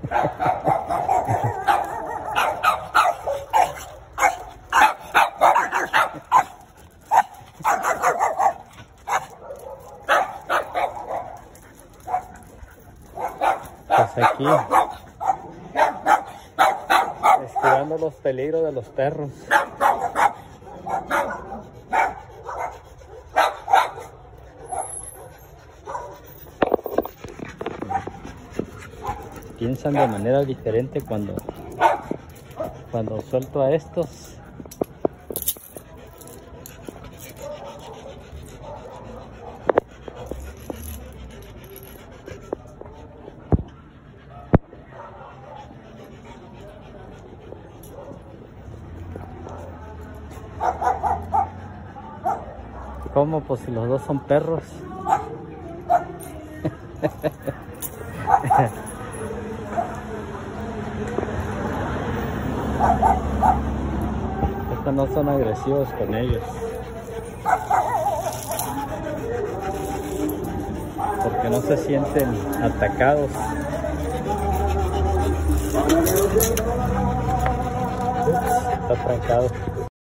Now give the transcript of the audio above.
Pues aquí, esquivando los peligros de los perros. Piensan de manera diferente cuando suelto a estos. ¿Cómo? Pues si los dos son perros. Estos no son agresivos con ellos, porque no se sienten atacados. Ups, está trancado.